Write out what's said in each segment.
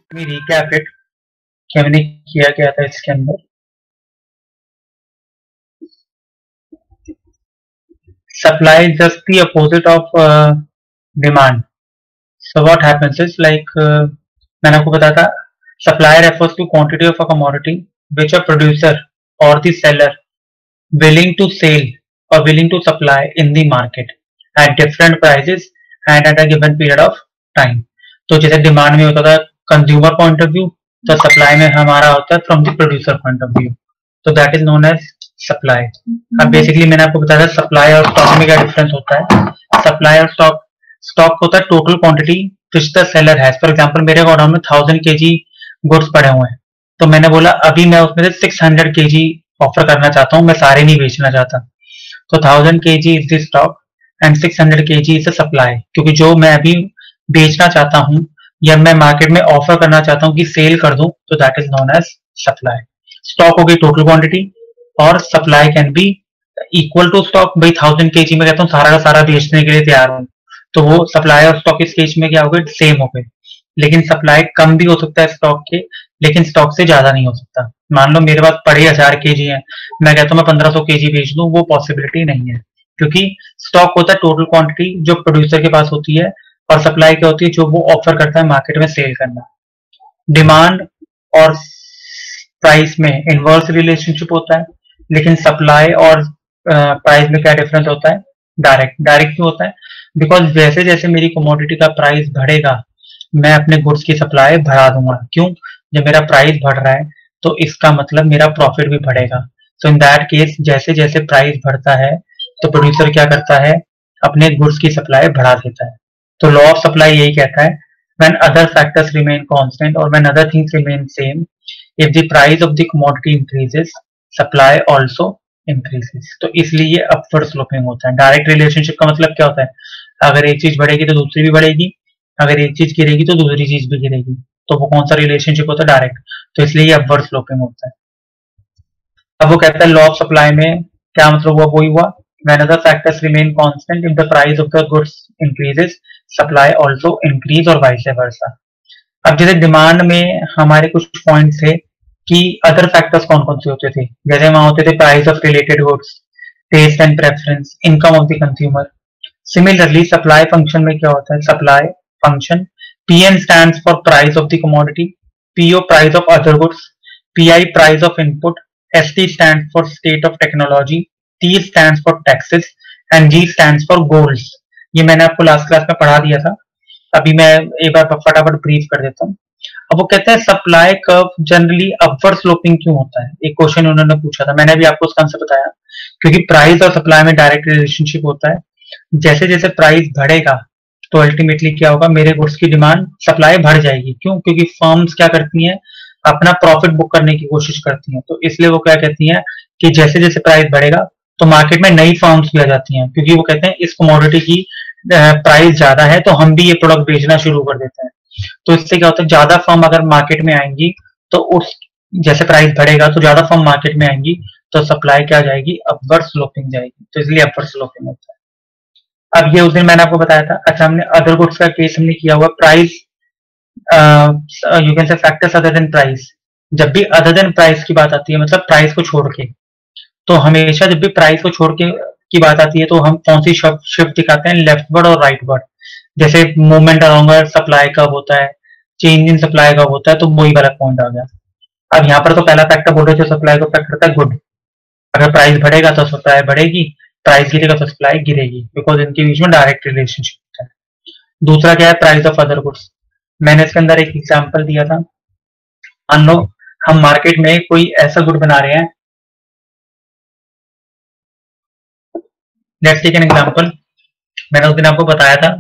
Recap it कि हमने किया क्या था इसके अंदर। Supply is just the opposite of demand. So what happens is like मैंने आपको बताया था supply refers to quantity of a commodity which a producer और the seller willing to sell or willing to supply in the market at different prices and at a given period of time। तो जैसे demand में होता था consumer point of view, तो supply में हमारा होता है from the producer point of view. तो that is known as supply. अब बेसिकली मैंने आपको बताया था सप्लाई और स्टॉक में क्या डिफरेंस होता है। सप्लाई और स्टॉक, स्टॉक होता है total quantity which the seller has. For example मेरे गोडाउन में 1000 केजी गुड्स पड़े हुए हैं, तो मैंने बोला अभी मैं उसमें से 600 केजी ऑफर करना चाहता हूँ, मैं सारे नहीं बेचना चाहता। तो 1000 KG is the stock and 600 KG is the supply, क्योंकि जो मैं अभी बेचना चाहता हूँ या मैं मार्केट में ऑफर करना चाहता हूँ कि सेल कर दूं, तो that is known as supply. Stock हो गई टोटल क्वांटिटी और supply can be equal to stock. भाई 1000 केजी में कहता हूँ सारा का सारा बेचने के लिए तैयार हूँ, तो वो सप्लाई और स्टॉक इस केस में क्या हो गए, सेम हो गए। लेकिन सप्लाई कम भी हो सकता है स्टॉक के, लेकिन स्टॉक से ज्यादा नहीं हो सकता। मान लो मेरे पास पड़े 1000 केजी है, मैं कहता हूँ मैं 1500 केजी बेच दूं, वो पॉसिबिलिटी नहीं है, क्योंकि स्टॉक होता है टोटल क्वांटिटी जो प्रोड्यूसर के पास होती है, और सप्लाई क्या होती है जो वो ऑफर करता है मार्केट में सेल करना। डिमांड और प्राइस में इनवर्स रिलेशनशिप होता है, लेकिन सप्लाई और प्राइस में क्या डिफरेंस होता है, डायरेक्ट। डायरेक्ट क्यों होता है, बिकॉज जैसे जैसे मेरी कमोडिटी का प्राइस बढ़ेगा मैं अपने गुड्स की सप्लाई बढ़ा दूंगा। क्यों, जब मेरा प्राइस बढ़ रहा है तो इसका मतलब मेरा प्रॉफिट भी बढ़ेगा। सो इन दैट केस जैसे जैसे प्राइस बढ़ता है तो प्रोड्यूसर क्या करता है, अपने गुड्स की सप्लाई बढ़ा देता है। तो लॉ ऑफ सप्लाई यही कहता है when other factors remain constant or when other things remain same, if the price of the commodity increases supply also increases। तो इसलिए ये अपवर्ड स्लोपिंग होता है। डायरेक्ट रिलेशनशिप का मतलब क्या होता है, अगर एक चीज बढ़ेगी तो दूसरी भी बढ़ेगी, अगर एक चीज गिरेगी तो दूसरी चीज भी गिरेगी। तो वो कौन सा रिलेशनशिप होता है, डायरेक्ट। तो इसलिए ये अपवर्ड स्लोपिंग होता है। अब वो कहता है लॉ ऑफ सप्लाई में क्या मतलब हुआ, वही हुआ when other factors remain constant, if the price of the goods increases supply also increase और vice versa। अब जैसे डिमांड में हमारे कुछ पॉइंट थे कि अदर फैक्टर्स कौन कौन से होते थे, जैसे वहां होते थे price of related goods, taste and preference, income of the consumer. Similarly supply function में क्या होता है, supply function Pn stands for price of the commodity, PO price of other goods, PI price of input, ST stands for state of technology, T stands for taxes and G stands for goals। ये मैंने आपको last class में पढ़ा दिया था, अभी मैं एक बार फटाफट ब्रीफ कर देता हूँ। अब वो कहते हैं supply curve generally upward sloping क्यों होता है, एक क्वेश्चन उन्होंने पूछा था, मैंने भी आपको उसका आंसर बताया। क्योंकि प्राइस और सप्लाई में डायरेक्ट रिलेशनशिप होता है। जैसे जैसे प्राइस बढ़ेगा तो अल्टीमेटली क्या होगा, मेरे गुड्स की डिमांड, सप्लाई बढ़ जाएगी। क्यों, क्योंकि फर्म्स क्या करती हैं, अपना प्रॉफिट बुक करने की कोशिश करती हैं। तो इसलिए वो क्या कहती हैं कि जैसे जैसे प्राइस बढ़ेगा तो मार्केट में नई फर्म्स भी आ जाती हैं, क्योंकि वो कहते हैं इस कमोडिटी की प्राइस ज्यादा है तो हम भी ये प्रोडक्ट बेचना शुरू कर देते हैं। तो इससे क्या होता है, ज्यादा फर्म अगर मार्केट में आएंगी तो उस जैसे प्राइस बढ़ेगा तो ज्यादा फर्म मार्केट में आएंगी, तो सप्लाई क्या जाएगी, अपवर्ड स्लोपिंग जाएगी। तो इसलिए अपवर्ड स्लोपिंग होता है। अब ये उस दिन मैंने आपको बताया था। अच्छा, हमने अदर गुड्स का केस हमने किया हुआ, price you can say factors other than price. जब भी अदर देन प्राइस की बात आती है, मतलब प्राइस को छोड़ के, तो हमेशा जब भी प्राइस को छोड़ के की बात आती है तो हम कौन सी शिफ्ट दिखाते हैं, लेफ्टवर्ड और राइटवर्ड। जैसे मूवमेंट अराउंड सप्लाई कब होता है, चेंज इन सप्लाई कब होता है, तो वही वाला पॉइंट आ गया। अब यहाँ पर तो पहला फैक्टर बोल रहे जो सप्लाई को अफेक्ट करता है, गुड। अगर प्राइस बढ़ेगा तो सप्लाई बढ़ेगी, प्राइस गिरेगा तो सप्लाई गिरेगी, बिकॉज इनके बीच में डायरेक्ट रिलेशनशिप होता है। दूसरा क्या है, प्राइस ऑफ अदर गुड्स। मैंने इसके अंदर एक एग्जांपल दिया था। मान लो हम मार्केट में कोई ऐसा गुड बना रहे हैं, लेट्स टेक एन एग्जांपल। मैंने उस दिन आपको बताया था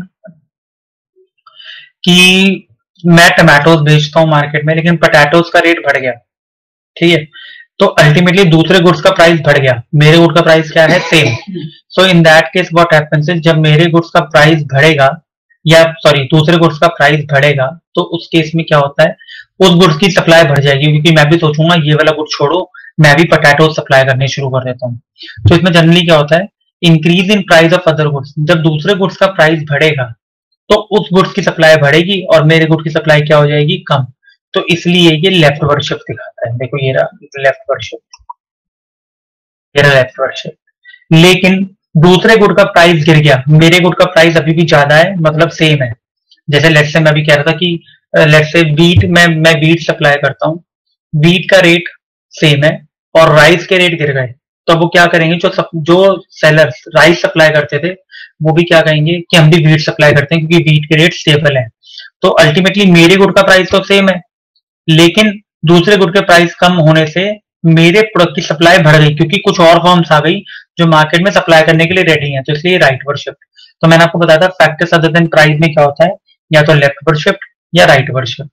कि मैं टमाटोज बेचता हूँ मार्केट में, लेकिन पोटैटोज का रेट बढ़ गया, ठीक है। तो अल्टीमेटली दूसरे गुड्स का प्राइस बढ़ गया, मेरे गुड का प्राइस क्या है, same. So in that case what happens is, जब मेरे गुड्स का प्राइस बढ़ेगा, या सॉरी दूसरे गुड्स का प्राइस बढ़ेगा, तो उस केस में क्या होता है, उस गुड्स की सप्लाई बढ़ जाएगी, क्योंकि मैं भी सोचूंगा ये वाला गुड छोड़ो, मैं भी पोटैटो सप्लाई करने शुरू कर देता हूँ। तो इसमें जनरली क्या होता है, increase in price of other goods. जब दूसरे गुड्स का प्राइस बढ़ेगा तो उस गुड्स की सप्लाई बढ़ेगी और मेरे गुड की सप्लाई क्या हो जाएगी, कम। तो इसलिए ये लेफ्टवर्ड शिफ्ट दिखाता है। देखो ये रहा लेफ्टवर्ड शिफ्ट, ये रहा लेफ्टवर्ड शिफ्ट। लेकिन दूसरे गुड का प्राइस गिर गया, मेरे गुड का प्राइस अभी भी ज्यादा है, मतलब सेम है। जैसे लेट्स से मैं अभी कह रहा था कि लेट्स से बीट मैं बीट सप्लाई करता हूँ, बीट का रेट सेम है और राइस के रेट गिर गए, तो वो क्या करेंगे, जो सेलर्स राइस सप्लाई करते थे वो भी क्या कहेंगे कि हम भी बीट सप्लाई करते हैं क्योंकि बीट के रेट स्टेबल है। तो अल्टीमेटली मेरे गुड का प्राइस तो सेम है, लेकिन दूसरे गुड के प्राइस कम होने से मेरे प्रोडक्ट की सप्लाई बढ़ गई क्योंकि कुछ और फर्म्स आ गई जो मार्केट में सप्लाई करने के लिए रेडी हैं, तो इसलिए राइटवर्ड शिफ्ट। तो मैंने आपको बताया था फैक्टर्स अदर देन प्राइस में क्या होता है, या तो लेफ्टवर्ड शिफ्ट या राइटवर्ड शिफ्ट।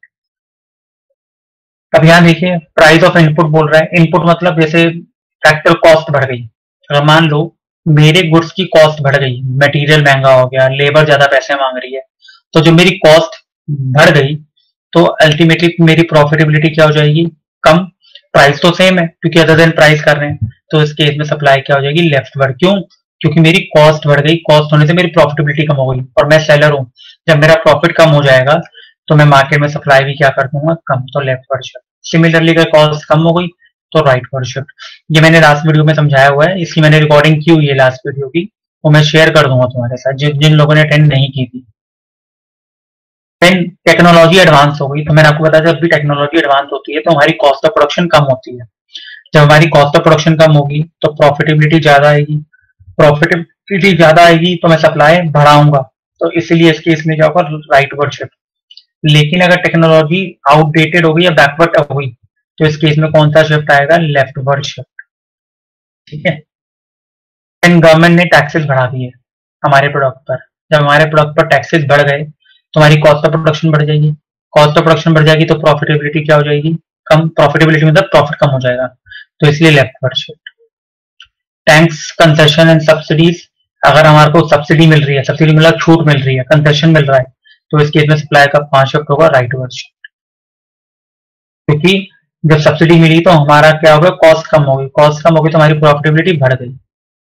अब यहाँ देखिए प्राइस ऑफ इनपुट बोल रहा है, इनपुट मतलब जैसे फैक्टर कॉस्ट बढ़ गई। अगर मान लो मेरे गुड्स की कॉस्ट बढ़ गई, मटेरियल महंगा हो गया, लेबर ज्यादा पैसे मांग रही है, तो जो मेरी कॉस्ट बढ़ गई तो अल्टीमेटली मेरी प्रॉफिटेबिलिटी क्या हो जाएगी, कम। प्राइस तो सेम है क्योंकि अदर देन प्राइस कर रहे हैं, तो इस केस में सप्लाई क्या हो जाएगी, लेफ्टवर्ड। क्यों? क्योंकि मेरी कॉस्ट बढ़ गई, कॉस्ट होने से मेरी प्रॉफिटेबिलिटी कम हो गई और मैं सेलर हूं, जब मेरा प्रॉफिट कम हो जाएगा तो मैं मार्केट में सप्लाई भी क्या कर दूंगा, कम, तो लेफ्टवर्ड शिफ्ट। सिमिलरली अगर कॉस्ट कम हो गई तो राइटवर्ड शिफ्ट। ये मैंने लास्ट वीडियो में समझाया हुआ है, इसकी मैंने रिकॉर्डिंग की हुई है लास्ट वीडियो की, वो मैं शेयर कर दूंगा तुम्हारे साथ जिन लोगों ने अटेंड नहीं की थी। देन टेक्नोलॉजी एडवांस हो गई, तो मैंने आपको बताया जब भी टेक्नोलॉजी एडवांस होती है तो हमारी कॉस्ट ऑफ प्रोडक्शन कम होती है। जब हमारी कॉस्ट ऑफ प्रोडक्शन कम होगी तो प्रॉफिटेबिलिटी ज्यादा आएगी, प्रॉफिटेबिलिटी ज्यादा आएगी तो मैं सप्लाई बढ़ाऊंगा, तो इसीलिए इस केस में क्या होगा, राइटवर्ड शिफ्ट। लेकिन अगर टेक्नोलॉजी आउटडेटेड हो गई या बैकवर्ड हो गई तो इस केस में कौन सा शिफ्ट आएगा, लेफ्टवर्ड शिफ्ट। ठीक है। एंड गवर्नमेंट ने टैक्सेस बढ़ा दिए हमारे प्रोडक्ट पर, जब हमारे प्रोडक्ट पर टैक्सेस बढ़ गए तो हमारी कॉस्ट ऑफ प्रोडक्शन बढ़ जाएगी, कॉस्ट ऑफ प्रोडक्शन बढ़ जाएगी तो प्रॉफिटेबिलिटी क्या हो जाएगी, कम। प्रॉफिटेबिलिटी मतलब प्रॉफिट कम हो जाएगा, तो इसलिए leftward shift. Tax, concession and subsidies, अगर हमारे को सब्सिडी मिल रही है, सब्सिडी मतलब छूट मिल रही है, कंसेशन मिल रहा है, तो इस केस में सप्लाई का 5 शिफ्ट होगा, राइटवर्ड शिफ्ट। क्योंकि जब सब्सिडी मिली तो हमारा क्या होगा, कॉस्ट कम होगी, कॉस्ट कम होगी तो हमारी प्रॉफिटेबिलिटी बढ़ गई।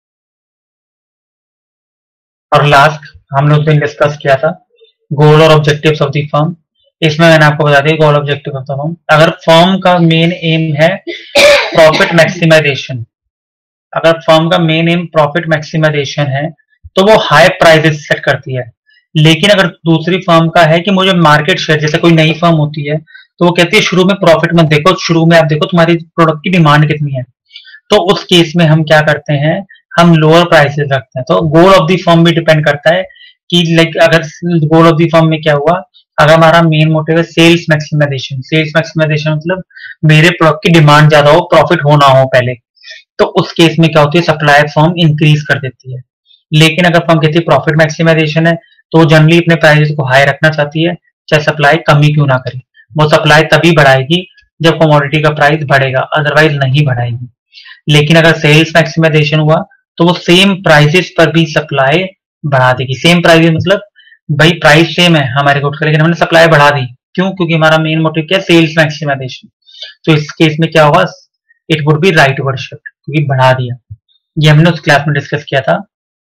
और लास्ट हम लोग दिन डिस्कस किया था गोल और ऑब्जेक्टिव्स ऑफ द फर्म। इसमें मैंने आपको बता दिया goal objective of the firm. अगर फर्म का मेन एम है प्रॉफिट मैक्सिमाइजेशन, अगर फर्म का मेन एम प्रॉफिट मैक्सिमाइजेशन है तो वो हाई प्राइसेस सेट करती है। लेकिन अगर दूसरी फर्म का है कि मुझे मार्केट शेयर, जैसे कोई नई फर्म होती है तो वो कहती है शुरू में प्रॉफिट मत देखो, शुरू में आप देखो तुम्हारी प्रोडक्ट की डिमांड कितनी है, तो उस केस में हम क्या करते हैं, हम लोअर प्राइसेस रखते हैं। तो गोल ऑफ द फर्म भी डिपेंड करता है कि लाइक अगर गोल ऑफ द फर्म में क्या हुआ, अगर हमारा मेन मोटिव है सेल्स मैक्सिमाइजेशन, सेल्स मैक्सिमाइजेशन मतलब मेरे प्रोडक्ट की डिमांड ज्यादा हो, प्रॉफिट हो ना हो पहले, तो उस केस में क्या होती है, सप्लाई फर्म इंक्रीज कर देती है। लेकिन अगर फर्म कहती है प्रॉफिट मैक्सिमाइजेशन है तो वो जनरली अपने प्राइसेस को हाई रखना चाहती है, चाहे सप्लाई कम ही क्यों ना करे। वो सप्लाई तभी बढ़ाएगी जब कमोडिटी का प्राइस बढ़ेगा, अदरवाइज नहीं बढ़ाएगी। लेकिन अगर सेल्स मैक्सिमाइजेशन हुआ तो वो सेम प्राइसेस पर भी सप्लाई बढ़ा देगी। सेम प्राइस मतलब भाई प्राइस सेम है हमारे गुड्स का, लेकिन हमने सप्लाई बढ़ा दी, क्यों? क्योंकि हमारा मेन मोटिव क्या है, सेल्स मैक्सिमाइजेशन। तो इस केस में क्या होगा, it would be rightward shift, क्योंकि बढ़ा दिया। ये हमने उस क्लास में डिस्कस किया था।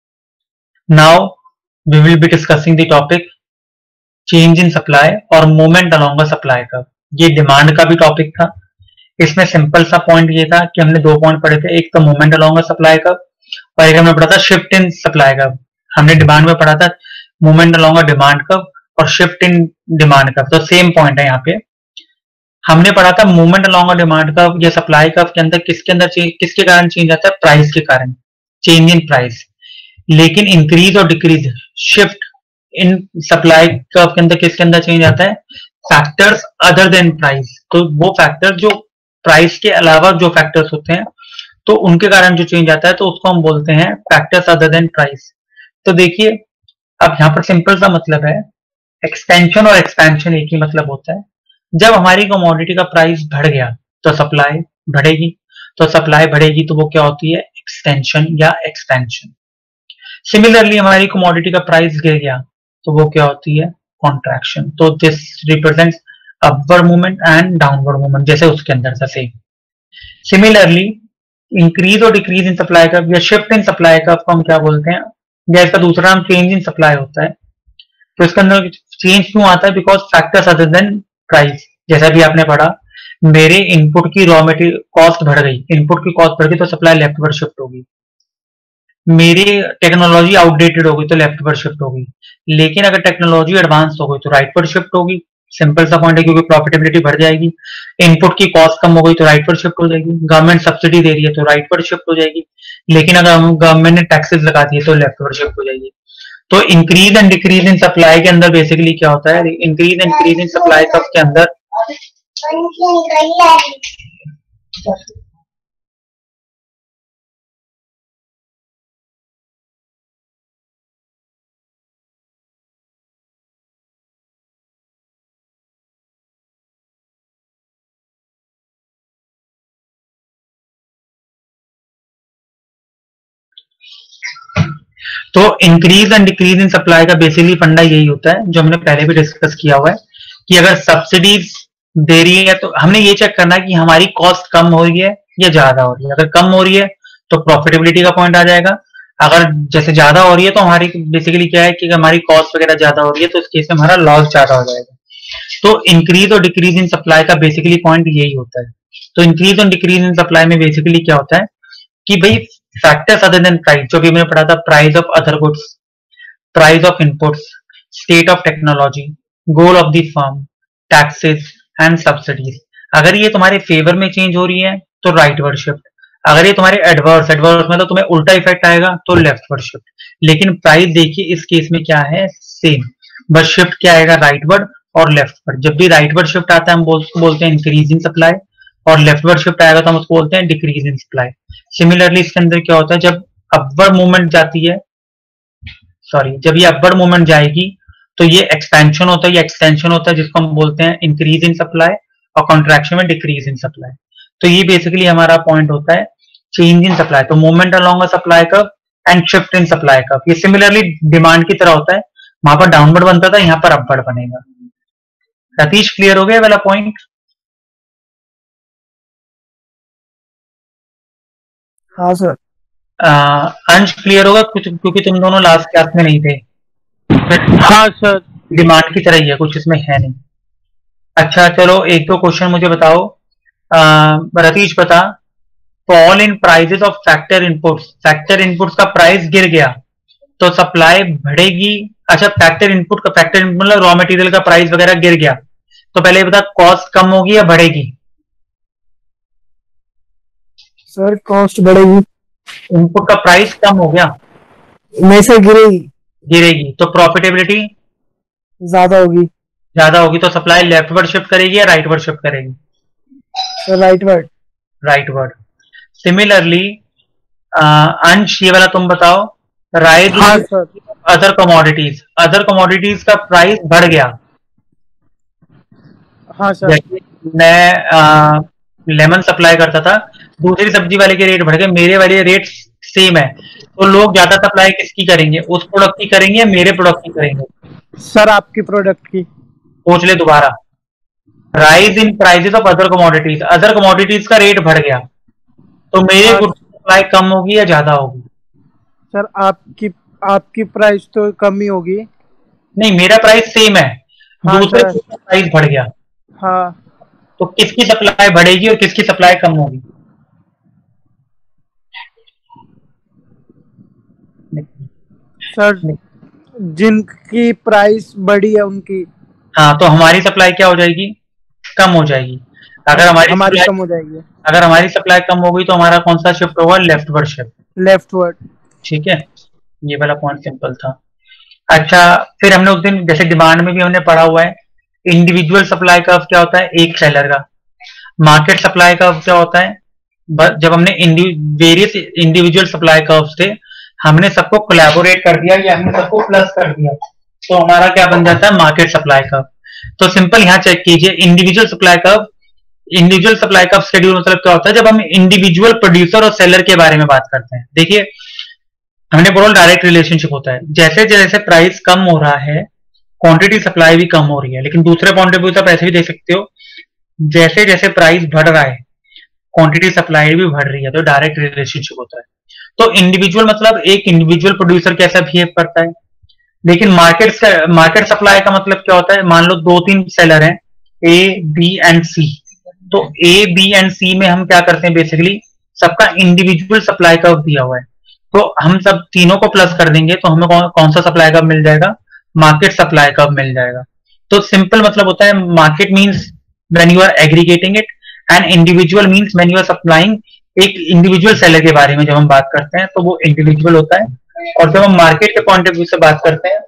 Now we will be discussing the topic change in supply और movement along the supply curve. ये डिमांड का भी टॉपिक था। इसमें सिंपल सा पॉइंट ये था कि हमने 2 पॉइंट पढ़े थे, एक तो movement along the supply curve और एक हमने पढ़ा था शिफ्ट इन सप्लाई कर्व। हमने डिमांड में पढ़ा था movement along the demand curve और शिफ्ट इन डिमांड कर्व, तो सेम पॉइंट है यहाँ पे। हमने पढ़ा था movement along the demand curve या सप्लाई कर्व के अंदर किसके कारण चेंज आता है, प्राइस के कारण, चेंज इन प्राइस। लेकिन इंक्रीज और decrease, shift in supply curve के अंदर किसके अंदर चेंज आता है, फैक्टर्स अदर देन प्राइस। तो वो फैक्टर जो प्राइस के अलावा जो फैक्टर्स होते हैं तो उनके कारण जो चेंज आता है तो उसको हम बोलते हैं फैक्टर्स अदर देन प्राइस। तो देखिए अब यहाँ पर सिंपल सा मतलब है, एक्सटेंशन और एक्सपेंशन एक ही मतलब होता है। जब हमारी कमोडिटी का प्राइस बढ़ गया तो सप्लाई बढ़ेगी, तो सप्लाई बढ़ेगी तो वो क्या होती है, एक्सटेंशन या एक्सपेंशन। सिमिलरली हमारी कमोडिटी का प्राइस गिर गया तो वो क्या होती है, कॉन्ट्रैक्शन। तो this represents upward movement and downward movement, जैसे उसके अंदर था सेम। सिमिलरली इंक्रीज और डिक्रीज इन सप्लाई कर्व या शिफ्ट इन सप्लाई कर्व को हम क्या बोलते हैं, या इसका दूसरा नाम चेंज इन सप्लाई होता है। तो इसके अंदर चेंज क्यों आता है, because factors other than price, जैसा भी आपने पढ़ा, मेरे इनपुट की रॉ मटेरियल कॉस्ट बढ़ गई, इनपुट की कॉस्ट बढ़ गई तो सप्लाई लेफ्टवर्ड शिफ्ट होगी। मेरी टेक्नोलॉजी आउटडेटेड हो गई तो लेफ्टवर्ड शिफ्ट होगी। लेकिन अगर टेक्नोलॉजी एडवांस हो गई तो राइटवर्ड शिफ्ट होगी। सिंपल सा पॉइंट है, क्योंकि प्रॉफिटेबिलिटी बढ़ जाएगी। इनपुट की कॉस्ट कम हो गई तो राइटवर्ड शिफ्ट हो जाएगी। गवर्नमेंट सब्सिडी दे रही है तो राइटवर्ड शिफ्ट हो जाएगी। लेकिन अगर गवर्नमेंट ने टैक्सेस लगा दिए तो लेफ्टवर्ड शिफ्ट हो जाएगी। तो increase and decrease in supply के अंदर बेसिकली क्या होता है, increase and decrease in supply कब के अंदर तो increase and decrease in supply का बेसिकली फंडा यही होता है, जो हमने पहले भी डिस्कस किया हुआ है, कि अगर सब्सिडीज दे रही है तो हमने ये चेक करना है कि हमारी कॉस्ट कम हो रही है या ज्यादा हो रही है। अगर कम हो रही है तो प्रॉफिटेबिलिटी का पॉइंट आ जाएगा। अगर जैसे ज्यादा हो रही है तो हमारी बेसिकली क्या है कि हमारी कॉस्ट वगैरह ज्यादा हो रही है तो इस केस में हमारा लॉस ज्यादा हो जाएगा। तो इंक्रीज और डिक्रीज इन सप्लाई का बेसिकली पॉइंट यही होता है। तो इंक्रीज और डिक्रीज इन सप्लाई में बेसिकली क्या होता है कि भाई फैक्टर्स अदर देन प्राइस, जो भी मैंने पढ़ा था, price of other goods, price of inputs, state of technology, goal of the firm, taxes and subsidies, अगर ये तुम्हारे फेवर में चेंज हो रही है तो राइटवर्ड शिफ्ट। अगर ये तुम्हारे एडवर्स मतलब तुम्हें उल्टा इफेक्ट आएगा तो लेफ्टवर्ड शिफ्ट। लेकिन प्राइस देखिए इस केस में क्या है, सेम, बस शिफ्ट क्या आएगा, राइटवर्ड और लेफ्टवर्ड। जब भी राइटवर्ड शिफ्ट आता है हम बोलते हैं इंक्रीजिंग सप्लाई, और लेफ्टवर्ड शिफ्ट आएगा तो हम उसको बोलते हैं डिक्रीज इन सप्लाई। सिमिलरली इसके अंदर क्या होता है, जब अपवर्ड मूवमेंट जाती है, जब ये अपवर्ड मूवमेंट जाएगी तो ये एक्सपेंशन होता है या एक्सटेंशन होता है, जिसको हम बोलते हैं इंक्रीज इन सप्लाई, और कॉन्ट्रैक्शन में डिक्रीज इन सप्लाई। तो ये बेसिकली हमारा पॉइंट होता है चेंज इन सप्लाई। तो movement along a supply curve and shift in supply curve, ये सिमिलरली डिमांड की तरह होता है। वहां पर डाउनवर्ड बनता था, यहाँ पर अपवर्ड बनेगा। सतीश, क्लियर हो गया वाला पॉइंट? हाँ सर। अंश, क्लियर होगा कुछ, क्योंकि तुम दोनों लास्ट क्लास में नहीं थे। हाँ सर। डिमांड की तरह ही है, कुछ इसमें है नहीं। अच्छा चलो, एक दो क्वेश्चन मुझे बताओ। रतीश बता, fall in prices of factor inputs, factor inputs का प्राइस गिर गया तो सप्लाई बढ़ेगी। अच्छा, फैक्टर इनपुट मतलब रॉ मटेरियल का प्राइस वगैरह गिर गया तो पहले ये बता, कॉस्ट कम होगी या बढ़ेगी? सर कॉस्ट बढ़ेगी। इनपुट का प्राइस कम हो गया, नहीं सर, गिरेगी। गिरेगी तो प्रॉफिटेबिलिटी ज्यादा होगी। ज्यादा होगी तो सप्लाई लेफ्टवर्ड शिफ्ट करेगी या राइटवर्ड शिफ्ट करेगी? Sir rightward. Rightward. Similarly Ansh, ये वाला तुम बताओ, राइट। हाँ सर। अदर कमोडिटीज का प्राइस बढ़ गया। हाँ सर। जैसे मैं लेमन सप्लाई करता था, दूसरी सब्जी वाले के रेट बढ़ गए, मेरे वाले रेट सेम है, तो लोग ज्यादा सप्लाई किसकी करेंगे, उस प्रोडक्ट की करेंगे या मेरे प्रोडक्ट की करेंगे? सर आपकी प्रोडक्ट की। सोच ले दोबारा। Rise in prices of other commodities का रेट बढ़ गया तो मेरे गुड्स की सप्लाई कम होगी या ज्यादा होगी? सर आपकी प्राइस तो कम ही होगी। नहीं, मेरा प्राइस सेम है। हाँ, दूसरे का प्राइस बढ़ गया। हाँ। तो किसकी सप्लाई बढ़ेगी और किसकी सप्लाई कम होगी? सर जिनकी प्राइस बढ़ी है उनकी। हाँ, तो हमारी सप्लाई क्या हो जाएगी, कम हो जाएगी। अगर हमारी कम हो जाएगी। अगर हमारी सप्लाई कम हो गई तो हमारा कौन सा शिफ्ट होगा, लेफ्टवर्ड शिफ्ट। लेफ्टवर्ड। ठीक है, ये वाला पॉइंट सिंपल था। अच्छा, फिर हमने उस दिन जैसे डिमांड में भी हमने पढ़ा हुआ है, इंडिविजुअल सप्लाई कर्व क्या होता है, एक सेलर का। मार्केट सप्लाई कर्व क्या होता है, जब हमने वेरियस इंडिविजुअल सप्लाई कर्व्स थे, हमने सबको कोलैबोरेट कर दिया या हमने सबको प्लस कर दिया तो हमारा क्या बन जाता है, मार्केट सप्लाई कर्व। तो सिंपल यहाँ चेक कीजिए, इंडिविजुअल सप्लाई कर्व शेड्यूल मतलब क्या होता है, जब हम इंडिविजुअल प्रोड्यूसर और सेलर के बारे में बात करते हैं। देखिए, हमने बोला डायरेक्ट रिलेशनशिप होता है, जैसे जैसे प्राइस कम हो रहा है क्वांटिटी सप्लाई भी कम हो रही है। लेकिन दूसरे पॉइंट ऑफ व्यू आप ऐसे भी देख सकते हो, जैसे जैसे प्राइस बढ़ रहा है क्वांटिटी सप्लाई भी बढ़ रही है, तो डायरेक्ट रिलेशनशिप होता है। तो इंडिविजुअल मतलब एक इंडिविजुअल प्रोड्यूसर कैसा बिहेव करता है। लेकिन मार्केट सप्लाई का मतलब क्या होता है, मान लो 2-3 सेलर हैं, ए बी एंड सी। तो ए बी एंड सी में हम क्या करते हैं, बेसिकली सबका इंडिविजुअल सप्लाई कर्व दिया हुआ है, तो हम सब तीनों को प्लस कर देंगे तो हमें कौन सा सप्लाई कर्व मिल जाएगा, मार्केट सप्लाई कर्व मिल जाएगा। तो सिंपल मतलब होता है market means when you are aggregating it, and individual means when you are supplying एक इंडिविजुअल सेलर के बारे में जब हम बात करते हैं तो वो इंडिविजुअल होता है। और जब हम मार्केट के पॉइंट ऑफ व्यू से बात करते हैं,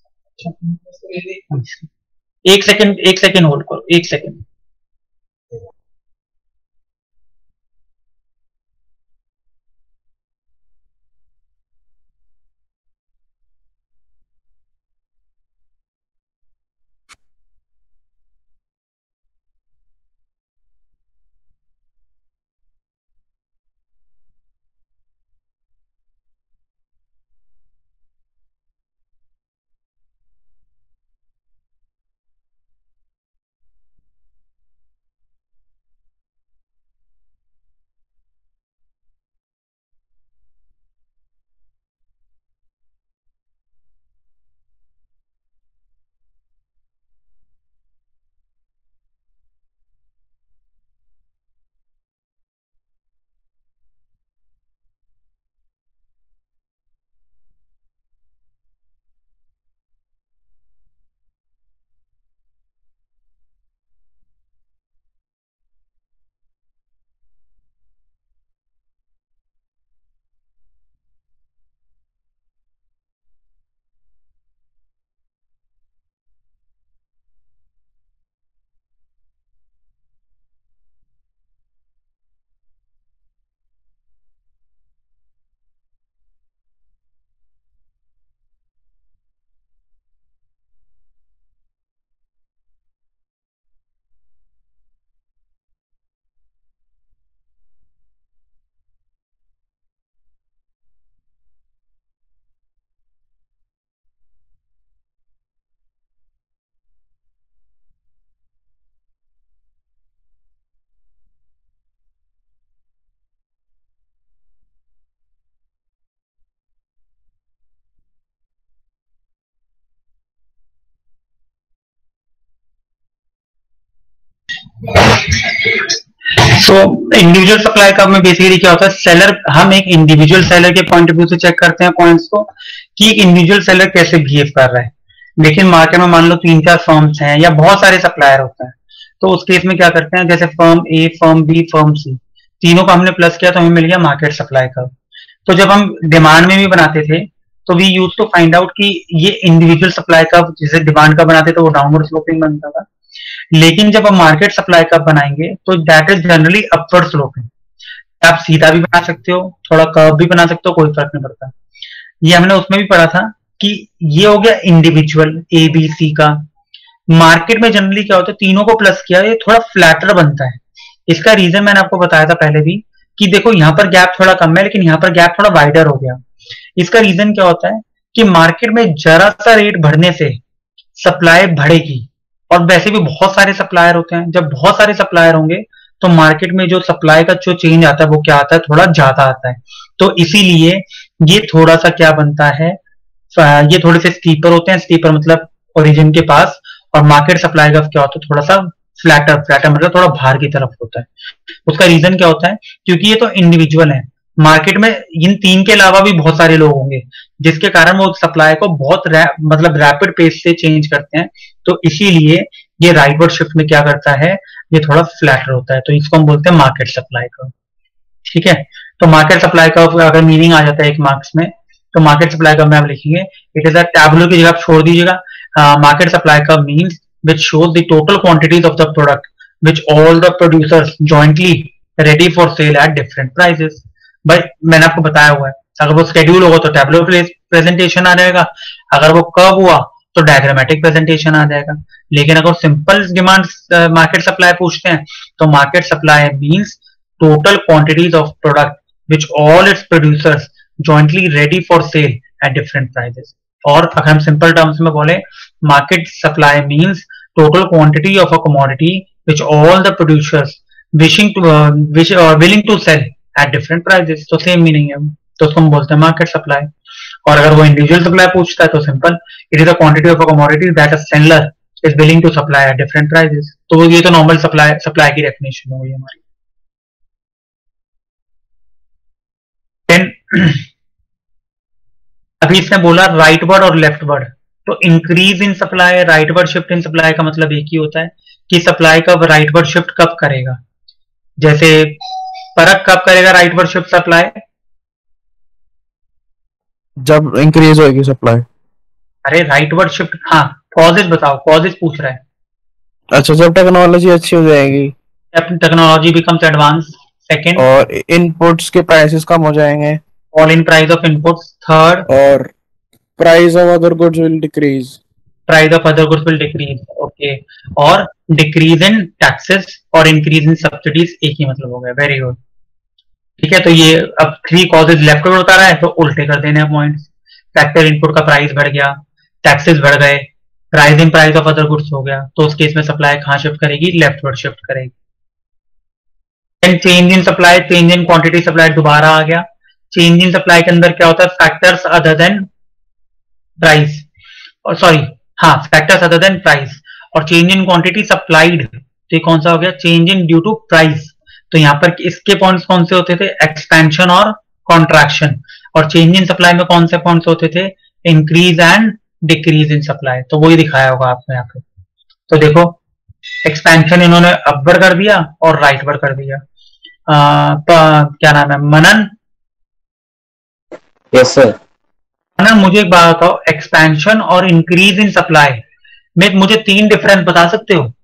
एक सेकेंड होल्ड करो, एक second. So individual supply curve में बेसिकली क्या होता है, सेलर, हम एक इंडिविजुअल सेलर के पॉइंट ऑफ व्यू से चेक करते हैं पॉइंट्स को कि एक इंडिविजुअल सेलर कैसे बिहेव कर रहा है। लेकिन मार्केट में मान लो 3-4 फर्म्स हैं या बहुत सारे सप्लायर होते हैं, तो उस केस में क्या करते हैं, जैसे firm A, firm B, firm C, तीनों का हमने प्लस किया तो हमें मिल गया मार्केट सप्लाई कर्व। तो जब हम डिमांड में भी बनाते थे तो we use to find out कि ये इंडिविजुअल सप्लाई कर्व जैसे डिमांड का बनाते तो वो डाउनवर्ड स्लोपिंग बनता था, लेकिन जब हम मार्केट सप्लाई कर्व बनाएंगे तो that is generally upward sloping. आप सीधा भी बना सकते हो, थोड़ा कर्व भी बना सकते हो, कोई फर्क नहीं पड़ता। ये हमने उसमें भी पढ़ा था कि ये हो गया इंडिविजुअल ए बी सी का। मार्केट में जनरली क्या होता है, तीनों को प्लस किया ये थोड़ा फ्लैटर बनता है। इसका रीजन मैंने आपको बताया था पहले भी कि देखो यहाँ पर गैप थोड़ा कम है लेकिन यहाँ पर गैप थोड़ा वाइडर हो गया। इसका रीजन क्या होता है कि मार्केट में जरा सा रेट बढ़ने से सप्लाई बढ़ेगी, और वैसे भी बहुत सारे सप्लायर होते हैं। जब बहुत सारे सप्लायर होंगे तो मार्केट में जो सप्लाई का जो चेंज आता है वो क्या आता है, थोड़ा ज्यादा आता है। तो इसीलिए ये थोड़ा सा क्या बनता है, ये थोड़े से स्टीपर होते हैं, स्टीपर मतलब ओरिजिन के पास, और मार्केट सप्लाई का क्या होता है थोड़ा सा फ्लैटर, फ्लैटर मतलब थोड़ा बाहर की तरफ होता है। उसका रीजन क्या होता है, क्योंकि ये तो इंडिविजुअल है, मार्केट में इन तीन के अलावा भी बहुत सारे लोग होंगे जिसके कारण वो सप्लाई को बहुत मतलब रैपिड पेस से चेंज करते हैं। तो इसीलिए ये राइटवर्ड शिफ्ट में क्या करता है, ये थोड़ा फ्लैटर होता है, तो इसको हम बोलते हैं मार्केट सप्लाई कर्व। ठीक है, तो मार्केट सप्लाई कर्व अगर मीनिंग आ जाता है एक मार्क्स में, तो मार्केट सप्लाई कर्व में आप लिखेंगे, इट इज अ टैबुलर की जगह आप छोड़ दीजिएगा, market supply curve means which shows the total quantities of the product which all the producers jointly ready for sale at different prices। भाई मैंने आपको बताया हुआ है, अगर वो स्केड्यूल होगा तो टैबुलर प्रेजेंटेशन आ जाएगा, अगर वो कर्व हुआ तो डायग्रामेटिक प्रेजेंटेशन आ जाएगा। लेकिन अगर सिंपल डिमांड मार्केट सप्लाई पूछते हैं तो market supply means total quantities of product which all its producers jointly ready for sale at different prices। और अगर हम सिंपल टर्म्स में बोले, market supply means total quantity of a commodity which all the producers willing to sell at different prices। तो same meaning है, तो उसको हम बोलते हैं मार्केट सप्लाई। और अगर वो इंडिविजुअल सप्लाई पूछता है तो simple, it is a quantity of a commodity that a seller is willing to supply at different prices. तो ये तो नॉर्मल सप्लाई की डेफिनेशन हो गई हमारी। देन अभी इसने बोला राइट वर्ड और लेफ्ट वर्ड। तो increase in supply, rightward shift in supply का मतलब एक ही होता है कि सप्लाई कब राइट वर्ड शिफ्ट कब करेगा। जैसे परख कब करेगा राइट वर्ड शिफ्ट सप्लाई? जब इंक्रीज होगी सप्लाई। अरे राइट वर्ड शिफ्ट, हाँ कॉजेज बताओ, कॉजेज पूछ रहा है। अच्छा, जब टेक्नोलॉजी अच्छी हो जाएगी, टेक्नोलॉजी बिकम्स एडवांस। सेकंड, और इनपुट्स के प्राइसेस कम हो जाएंगे। Fall in price of inputs. Third, और price of other goods will decrease. Price of other goods will decrease, okay. और डिक्रीज इन टैक्सेस और इंक्रीज इन सब्सिडीज, एक ही मतलब हो गया। वेरी गुड, ठीक है। तो ये अब 3 कॉजेज लेफ्ट वर्ड बता रहा है तो उल्टे कर देने पॉइंट्स। फैक्टर इनपुट का प्राइस बढ़ गया, टैक्सेस बढ़ गए, rise in price of other goods हो गया, तो उस केस में सप्लाई कहां शिफ्ट करेगी? लेफ्ट वर्ड शिफ्ट करेगी। Then change in supply, change in quantity supply दोबारा आ गया। चेंज इन सप्लाई के अंदर क्या होता है? फैक्टर्स अदर देन प्राइस, और सॉरी, हाँ फैक्टर्स अदर देन प्राइस। और चेंज इन क्वांटिटी सप्लाइड, तो ये कौन सा हो गया? Change in due to price. तो यहां पर इसके पॉइंट्स कौन से होते थे? एक्सपेंशन और कॉन्ट्रैक्शन। और चेंज इन सप्लाई में कौन से पॉइंट्स होते थे? Increase and decrease in supply. तो वही दिखाया होगा आपको यहाँ पे। तो देखो, एक्सपेंशन इन्होंने अपवर्ड कर दिया और राइटवर्ड कर दिया। क्या नाम है? मनन? Yes sir. मनन, मुझे एक बात बताओ, एक्सपेंशन और इंक्रीज इन सप्लाई में मुझे 3 डिफरेंस बता सकते हो?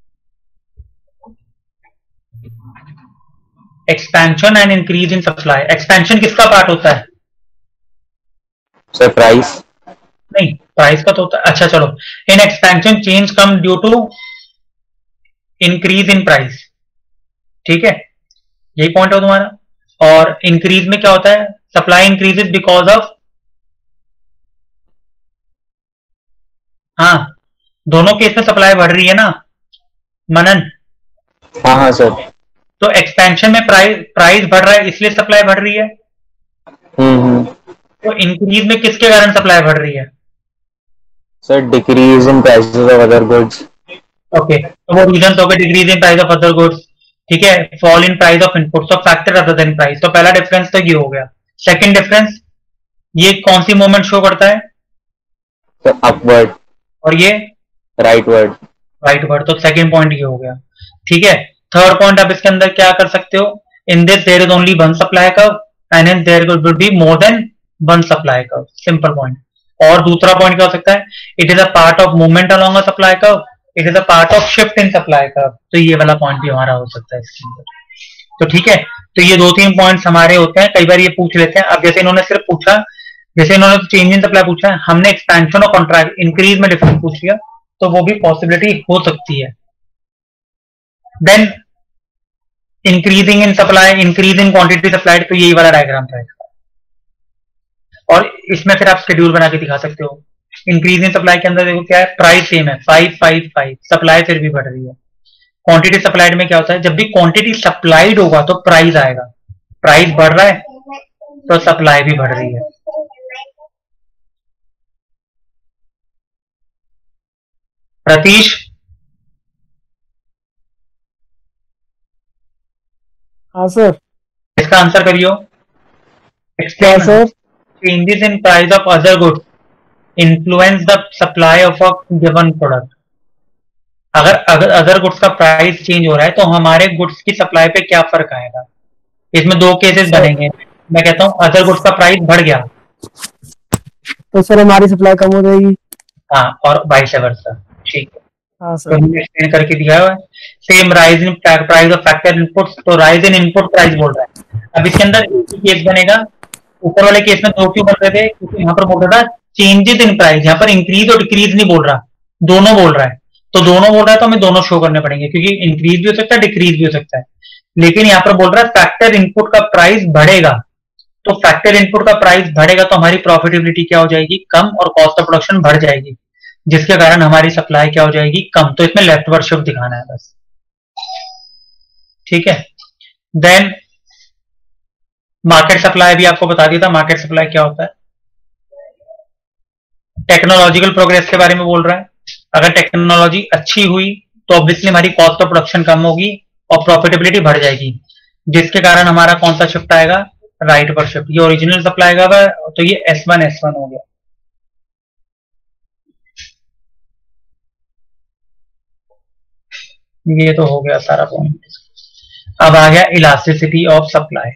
Expansion and increase in supply. Expansion किसका पार्ट होता है? Sir price. नहीं, प्राइस का तो होता है। अच्छा चलो, in expansion change come due to increase in price, ठीक है, यही पॉइंट है तुम्हारा। और इंक्रीज में क्या होता है? सप्लाई इंक्रीजेस बिकॉज ऑफ, हाँ दोनों केस में सप्लाई बढ़ रही है ना मनन? हाँ हाँ सर। तो एक्सपेंशन में प्राइस बढ़ रहा है इसलिए सप्लाई बढ़ रही है। तो इंक्रीज में किसके कारण सप्लाई बढ़ रही है? Sir decrease in prices of other goods. Okay, तो वो रीजन हो गए, decrease in price of other goods, ठीक है, fall in price of inputs of factor other than price. तो पहला डिफरेंस तो ये हो गया। सेकंड डिफरेंस, ये कौन सी मूवमेंट शो करता है? Sir upward. और ये राइटवर्ड। राइटवर्ड। तो सेकंड पॉइंट ये हो गया, ठीक है। थर्ड पॉइंट आप इसके अंदर क्या कर सकते हो? In this there is only one supply curve and hence there will be more than one supply curve. Simple point. और दूसरा पॉइंट क्या हो सकता है? It is a part of movement along a supply curve, it is a part of shift in supply curve. तो ये वाला point भी हमारा हो सकता है इसके अंदर। तो ठीक है, तो ये 2-3 पॉइंट्स हमारे होते हैं, कई बार ये पूछ लेते हैं। अब जैसे इन्होंने सिर्फ पूछा, जैसे इन्होंने चेंज इन सप्लाई पूछा है, हमने एक्सपेंशन और कॉन्ट्रैक्ट इंक्रीज में डिफरेंस पूछ लिया, तो वो भी पॉसिबिलिटी हो सकती है। Then increasing in supply, increase in quantity supplied, तो यही वाला डायग्राम था इसका। और इसमें फिर आप शेड्यूल बना के दिखा सकते हो। इंक्रीज इन सप्लाई के अंदर देखो क्या है? प्राइस सेम है 555, सप्लाई फिर भी बढ़ रही है। क्वांटिटी सप्लाइड में क्या होता है? जब भी क्वांटिटी सप्लाइड होगा तो प्राइस आएगा, प्राइस बढ़ रहा है तो सप्लाई भी बढ़ रही है। प्रतीश? हाँ सर। इसका आंसर करियो। क्या explain sir? Changes in price of other goods influence the supply of a given product. अगर अदर गुड्स का प्राइस चेंज हो रहा है तो हमारे गुड्स की सप्लाई पे क्या फर्क आएगा? इसमें 2 केसेस बनेंगे। मैं कहता हूं अदर गुड्स का प्राइस बढ़ गया तो सर हमारी सप्लाई कम हो जाएगी। हाँ, और वाइस वर्सा, ठीक है। हाँ तो सर। हमने एक्सप्लेन करके दिया हुआ है। Same rise in price of factor inputs, तो राइज इन इनपुट प्राइस बोल रहा है। अब इसके अंदर एक ही केस बनेगा। ऊपर वाले केस में 2 क्यों बन रहे थे? क्योंकि यहाँ पर बोल रहा था चेंजेस इन प्राइस, यहाँ पर इंक्रीज और डिक्रीज नहीं बोल रहा, दोनों बोल रहा है। तो दोनों बोल रहा है तो हमें दोनों शो करने पड़ेंगे, क्योंकि इंक्रीज भी हो सकता है, डिक्रीज भी हो सकता है। लेकिन यहाँ पर बोल रहा है फैक्टर इनपुट का प्राइस बढ़ेगा, तो फैक्टर इनपुट का प्राइस बढ़ेगा तो हमारी प्रॉफिटेबिलिटी क्या हो जाएगी? कम, और कॉस्ट ऑफ प्रोडक्शन बढ़ जाएगी, जिसके कारण हमारी सप्लाई क्या हो जाएगी? कम। तो इसमें लेफ्टवर्ड शिफ्ट दिखाना है बस, ठीक है। देन मार्केट सप्लाई भी आपको बता दिया था। मार्केट सप्लाई क्या होता है? टेक्नोलॉजिकल प्रोग्रेस के बारे में बोल रहा है। अगर टेक्नोलॉजी अच्छी हुई तो ऑब्वियसली हमारी कॉस्ट ऑफ प्रोडक्शन कम होगी और प्रॉफिटेबिलिटी बढ़ जाएगी, जिसके कारण हमारा कौन सा शिफ्ट आएगा, राइट पर शिफ्ट। ये ओरिजिनल सप्लाई का है तो ये S1 हो गया। ये तो हो गया सारा पॉइंट। अब आ गया इलास्टिसिटी ऑफ सप्लाई।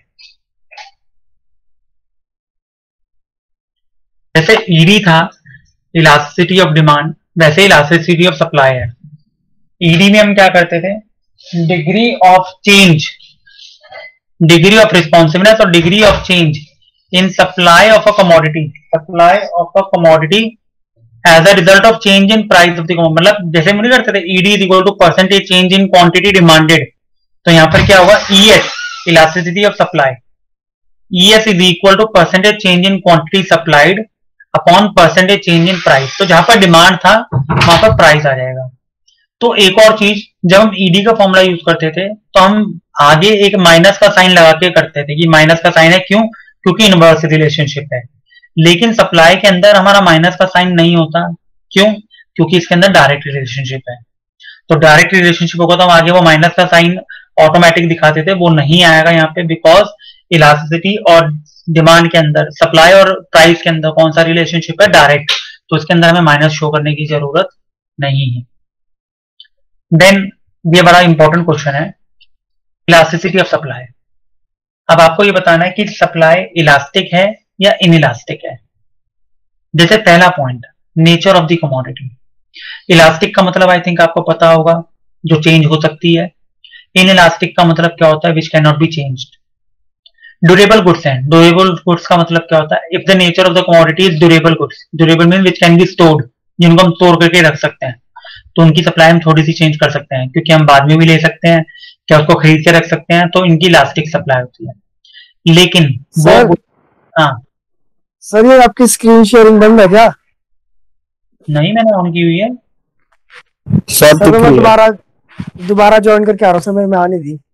जैसे ईडी था इलास्टिसिटी ऑफ डिमांड, वैसे इलास्टिसिटी ऑफ सप्लाई है। ईडी में हम क्या करते थे, degree of change, degree of responsiveness और degree of change in supply of a commodity, supply of a commodity as a result of change in price of the commodity. मतलब जैसे हम नहीं करते थे ED is equal to percentage change in quantity demanded, तो यहां पर क्या होगा, ES elasticity of supply, ES is equal to percentage change in quantity supplied upon percentage change in price. तो जहां पर डिमांड था वहां पर प्राइस आ जाएगा। तो एक और चीज, जब हम ईडी का फॉर्मूला यूज करते थे तो हम आगे एक माइनस का साइन लगा के करते थे कि माइनस का साइन है, क्यों, क्योंकि इनवर्स रिलेशनशिप है। लेकिन सप्लाई के अंदर हमारा माइनस का साइन नहीं होता, क्यों, क्योंकि इसके अंदर डायरेक्ट रिलेशनशिप है। तो डायरेक्ट रिलेशनशिप होगा तो हम आगे वो माइनस का साइन ऑटोमेटिक दिखाते थे, वो नहीं आएगा यहाँ पे, बिकॉज इलास्टिसिटी और डिमांड के अंदर, सप्लाई और प्राइस के अंदर कौन सा रिलेशनशिप है, डायरेक्ट, तो इसके अंदर हमें माइनस शो करने की जरूरत नहीं है। देन ये बड़ा इंपॉर्टेंट क्वेश्चन है, इलास्टिसिटी ऑफ सप्लाई। अब आपको ये बताना है कि सप्लाई इलास्टिक है या इनइलास्टिक है। जैसे पहला point, nature of the commodity. Elastic का मतलब आई थिंक आपको पता होगा, जो चेंज हो सकती है। इनइलास्टिक का मतलब क्या होता है, which can not be changed. Durable goods हैं, ड्यूरेबल गुड्स का मतलब क्या होता है, if the nature of the commodity is durable goods, durable mean which can be stored, जिनको हम स्टोर करके रख सकते हैं, तो उनकी सप्लाई हम थोड़ी सी चेंज कर सकते हैं, क्योंकि हम बाद में भी ले सकते हैं, क्या उसको खरीद के रख सकते हैं, तो इनकी इलास्टिक सप्लाई होती है। लेकिन सर, वो, हाँ सर ये आपकी स्क्रीन शेयरिंग बंद है क्या? नहीं, मैंने ऑन की हुई है। सब सर दिख मैं रही है। दोबारा ज्वाइन करके आ रहा हूँ सर, मेरे में आने दी।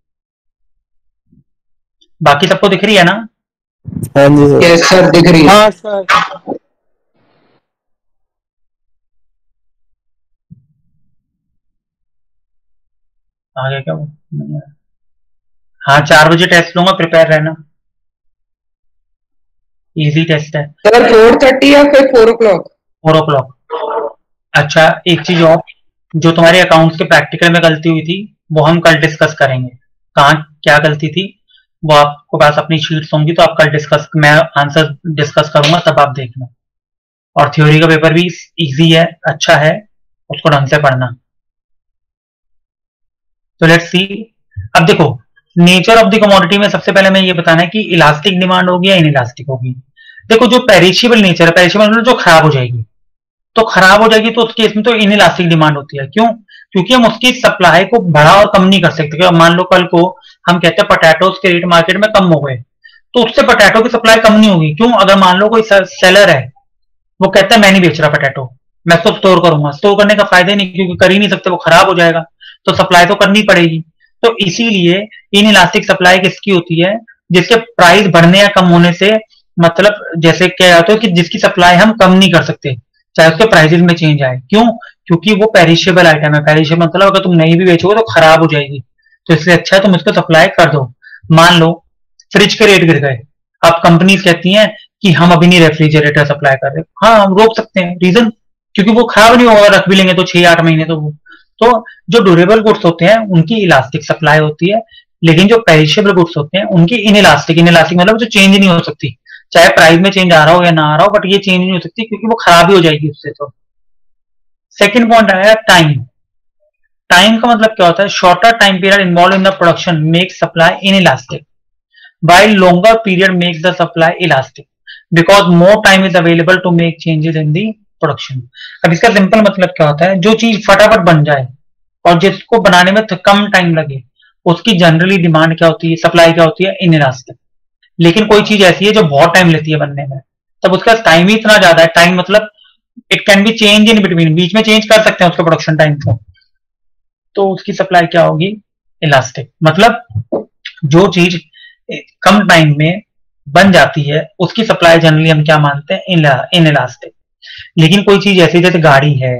बाकी सबको दिख रही है ना? हाँ जी सर। यस सर, दिख रही है। हाँ सर। आ गया क्या वो? नहीं आया। हाँ, 4 बजे टेस्ट लूंगा, प्रिपेयर रहना, इजी टेस्ट है। सर 4:30 या फिर 4 o'clock? 4 o'clock। अच्छा, एक चीज और, जो तुम्हारे अकाउंट्स के प्रैक्टिकल में गलती हुई थी वो हम कल डिस्कस करेंगे। कहाँ क्या गलती थी वो आपको पास अपनी शीट्स होंगी, तो आप कल डिस्कस, मैं आंसर डिस्कस करूंगा, तब आप देखना। और थ्योरी का पेपर भी इजी है, अच्छा है, उसको ढंग से पढ़ना। तो लेट्स सी। अब देखो, नेचर ऑफ द कमोडिटी में सबसे पहले मैं ये बताना है कि इलास्टिक डिमांड होगी या इनइलास्टिक होगी। देखो, जो पेरिशेबल नेचर है, पेरिशेबल मतलब जो खराब हो जाएगी, तो खराब हो जाएगी तो उस केस में तो इनइलास्टिक डिमांड होती है। क्यों? क्योंकि हम उसकी सप्लाई को बढ़ा और कम नहीं कर सकते। मान लो कल को हम कहते हैं पोटैटोज के रेट मार्केट में कम हो गए, तो उससे पोटैटो की सप्लाई कम नहीं होगी। क्यों? अगर मान लो कोई सेलर है, वो कहता है मैं नहीं बेच रहा पोटैटो, मैं तो स्टोर करूंगा, स्टोर करने का फायदा नहीं, क्योंकि कर ही नहीं सकते, वो खराब हो जाएगा, तो सप्लाई तो करनी पड़ेगी। तो इसीलिए इनइलास्टिक सप्लाई किसकी होती है, जिसके प्राइस बढ़ने या कम होने से, मतलब जैसे क्या जाता है कि जिसकी सप्लाई हम कम नहीं कर सकते, चाहे उसके प्राइसेस में चेंज आए। क्यों? क्योंकि वो पेरिशेबल आइटम है। पेरिशेबल मतलब अगर तुम नहीं भी बेचोगे तो खराब हो जाएगी, तो इसलिए अच्छा है तुम इसको सप्लाई कर दो। मान लो फ्रिज के रेट गिर गए, अब कंपनीज कहती हैं कि हम अभी नहीं रेफ्रिजरेटर सप्लाई कर रहे, हाँ हम रोक सकते हैं, रीजन क्योंकि वो खराब नहीं होगा, रख भी लेंगे तो 6-8 महीने। तो जो ड्यूरेबल गुड्स होते हैं उनकी इलास्टिक सप्लाई होती है, लेकिन जो पेरिशेबल गुड्स होते हैं उनकी इनइलास्टिक। इनइलास्टिक मतलब जो चेंज नहीं हो सकती, चाहे प्राइस में चेंज आ रहा हो या ना आ रहा हो, बट ये चेंज नहीं हो सकती क्योंकि वो खराब ही हो जाएगी उससे। तो सेकंड पॉइंट आया टाइम। टाइम का मतलब क्या होता है, shorter time period involve in the production makes supply inelastic, while longer period makes the supply elastic because more time is available to make changes in the production। अब इसका simple मतलब क्या होता है, जो चीज फटाफट बन जाए और जिसको बनाने में कम टाइम लगे, उसकी जनरली डिमांड क्या होती है, सप्लाई क्या होती है, इनइलास्टिक। लेकिन कोई चीज ऐसी है जो बहुत टाइम लेती है बनने में, तब उसका टाइम ही इतना ज्यादा है, टाइम मतलब it can be change in between, बीच में चेंज कर सकते हैं उसके प्रोडक्शन टाइम को, तो उसकी सप्लाई क्या होगी, इलास्टिक। मतलब जो चीज कम टाइम में बन जाती है उसकी सप्लाई जनरली हम क्या मानते हैं, इनइलास्टिक। लेकिन कोई चीज ऐसी जैसे गाड़ी है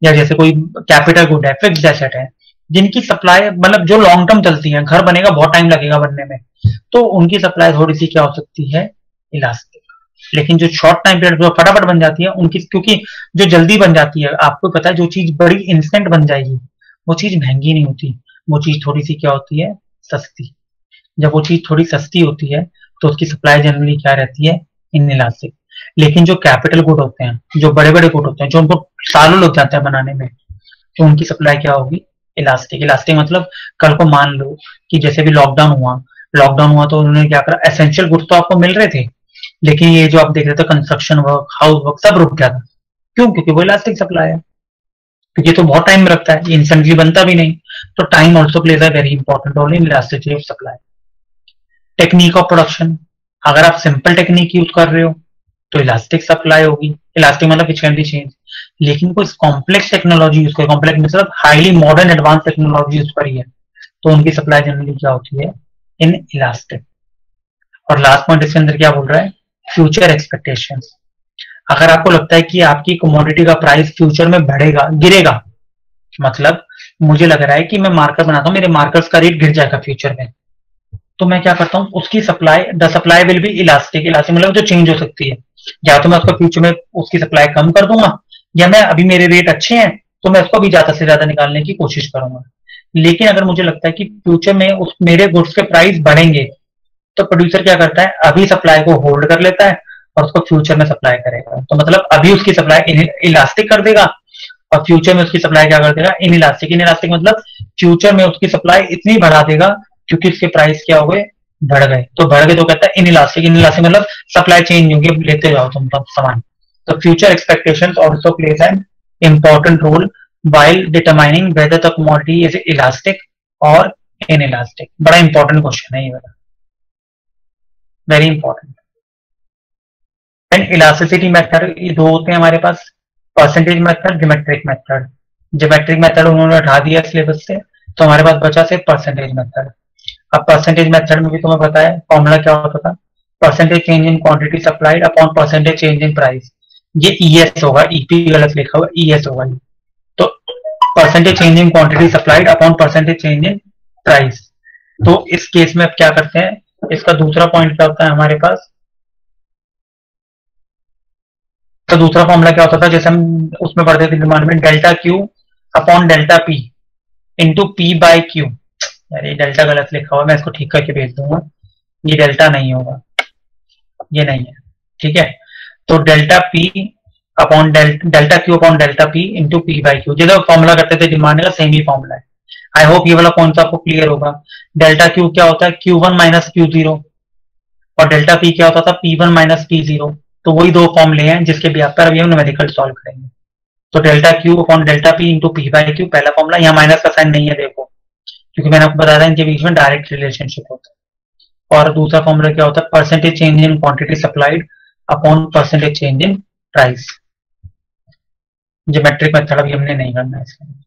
या जैसे कोई कैपिटल गुड है, फिक्स्ड एसेट है, जिनकी सप्लाई मतलब जो लॉन्ग टर्म चलती है, घर बनेगा बहुत टाइम लगेगा बनने में, तो उनकी सप्लाई थोड़ी सी क्या हो सकती है, इलास्टिक। लेकिन जो शॉर्ट टाइम पीरियड जो फटाफट बन जाती है उनकी, क्योंकि जो जल्दी बन जाती है, आपको पता है जो चीज बड़ी इंस्टेंट बन जाएगी वो चीज महंगी नहीं होती, वो चीज थोड़ी सी क्या होती है, सस्ती। जब वो चीज थोड़ी सस्ती होती है तो उसकी सप्लाई जनरली क्या रहती है, इनइलास्टिक। लेकिन जो कैपिटल गुड होते हैं, जो बड़े बड़े गुड होते हैं, जो उनको सालों लग जाते हैं बनाने में, तो उनकी सप्लाई क्या होगी, इलास्टिक। इलास्टिक मतलब कल को मान लो कि जैसे भी लॉकडाउन हुआ तो उन्होंने क्या करा, एसेंशियल गुड्स तो आपको मिल रहे थे, लेकिन ये जो आप देख रहे थे कंस्ट्रक्शन वर्क, हाउस वर्क, सब रुक गया था। क्यों? क्योंकि वो इलास्टिक सप्लाई है, क्योंकि तो बहुत टाइम में रखता है, ये इंस्टेंटली बनता भी नहीं। तो time also plays a very important role in elasticity of supply. Technique of production, अगर आप सिंपल टेक्निक यूज कर रहे हो तो इलास्टिक सप्लाई होगी, इलास्टिक मतलब विच कैन बी चेंज। लेकिन कोई कॉम्प्लेक्स टेक्नोलॉजी यूज कर, कॉम्प्लेक्स मतलब highly modern advance technology use करी है, तो उनकी सप्लाई जनरली क्या होती है, इन इलास्टिक। और लास्ट पॉइंट इसके अंदर क्या बोल रहा है, फ्यूचर एक्सपेक्टेशंस। अगर आपको लगता है कि आपकी कमोडिटी का प्राइस फ्यूचर में बढ़ेगा, गिरेगा, मतलब मुझे लग रहा है कि मैं मार्कर बनाता हूं, मेरे मार्कर्स का रेट गिर जाएगा फ्यूचर में, तो मैं क्या करता हूं, उसकी supply, the supply will be elastic. Elastic मतलब जो चेंज हो सकती है, या तो मैं उसको फ्यूचर में उसकी सप्लाई कम कर दूंगा, या मैं अभी मेरे रेट अच्छे हैं तो मैं उसको भी ज्यादा से ज्यादा निकालने की कोशिश करूंगा। लेकिन अगर मुझे लगता है कि फ्यूचर में उस मेरे गुड्स के प्राइस बढ़ेंगे, तो प्रोड्यूसर क्या करता है, अभी सप्लाई को होल्ड कर लेता है और उसको फ्यूचर में सप्लाई करेगा। तो मतलब अभी उसकी सप्लाई इलास्टिक कर देगा और फ्यूचर में उसकी सप्लाई क्या कर देगा, इन इलास्टिक। इन इलास्टिक मतलब फ्यूचर में उसकी सप्लाई इतनी बढ़ा देगा क्योंकि उसके प्राइस क्या हो गए, बढ़ गए। तो बढ़ गए तो कहता है इन इलास्टिक। इन इलास्टिक मतलब सप्लाई चेंज होगी, लेते जाओ तुम तब सामान। तो future expectations also plays an important role while determining whether the commodity is elastic or inelastic। बड़ा इंपॉर्टेंट क्वेश्चन है ये वाला, very important. And elasticity method ये दो होते हैं हमारे पास, percentage method, geometric method. Geometric method उन्होंने हटा दिया सिलेबस से, तो हमारे पास बचा सिर्फ परसेंटेज मेथड। अब परसेंटेज मेथड में भी तुम्हें पता है फॉर्मूला क्या होता था, percentage change in quantity supplied upon percentage change in price. ये ईएस होगा, ईपी गलत लिखा हुआ, ईएस होगा। तो percentage change in quantity supplied upon percentage change in price. तो इस केस में अब क्या करते हैं, इसका दूसरा पॉइंट क्या होता है हमारे पास, तो दूसरा फॉर्मूला क्या होता था, जैसे हम उसमें पढ़ते थे डिमांड में, delta Q upon delta P into P by Q. अरे डेल्टा गलत लिखा हुआ, मैं इसको ठीक करके भेज दूंगा, ये डेल्टा नहीं होगा, ये नहीं है, ठीक है। तो delta P upon delta Q upon delta P into P by Q, जैसे फॉर्मूला करते थे डिमांड का, सेम ही फॉर्मूला है। आई होप ये वाला कौन सा आपको क्लियर होगा। डेल्टा क्यू क्या होता है, Q1 माइनस Q0, और डेल्टा पी क्या होता था, P1 माइनस P0। तो वही दो फॉर्मूले हैं जिसके भी आप पर अभी हम न्यूमेरिकल सॉल्व करेंगे। तो delta Q upon delta P into P by Q पहला फॉर्मूला, यहाँ माइनस का साइन नहीं है देखो, क्योंकि मैंने आपको बताया था इनके बीच में डायरेक्ट रिलेशनशिप होता है। और दूसरा फॉर्मूला क्या होता है, percentage change in quantity supplied upon percentage change in price. Geometric method अभी हमने नहीं करना है इसमें।